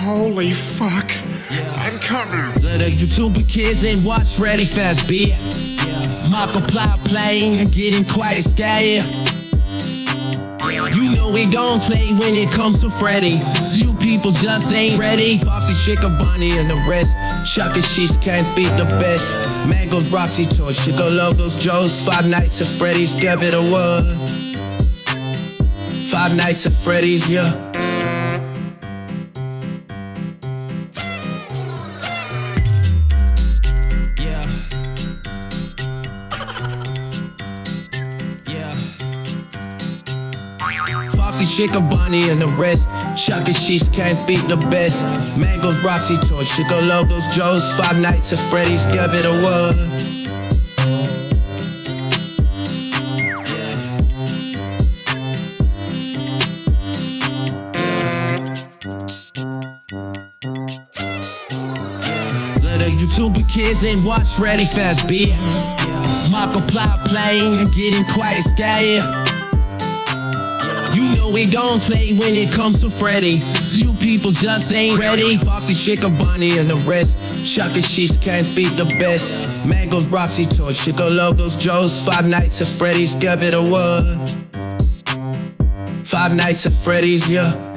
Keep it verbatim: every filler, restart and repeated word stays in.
Holy fuck. Yeah. I'm coming. Let the YouTuber kids and watch Ready Fast Beat. Yeah. Multiply playing and getting quite scared. You know we don't play when it comes to Freddy. You people just ain't ready. Foxy, Chica, Bonnie, and the rest. Chuck and Sheesh can't beat the best. Mango, Rossi, Torch, Chico, Logos, Joes. Five Nights at Freddy's, give it a word. Five Nights at Freddy's, yeah. Foxy, Chica, Bonnie, and the rest. Chuck and Sheesh can't beat the best. Mango, Rossi, Torch, Chico, Logos, Joes. Five Nights at Freddy's, give it a word. Let the YouTuber kids and watch Ready Fast Beat. Multiply playing and getting quite scared. You know we don't play when it comes to Freddy. You people just ain't ready. Foxy, Chica, Bonnie, and the rest. Chuck and Sheesh can't beat the best. Mango, Rossi, Torch, Chico, Logos, Joes. Five Nights at Freddy's, give it a word. Five Nights at Freddy's, yeah.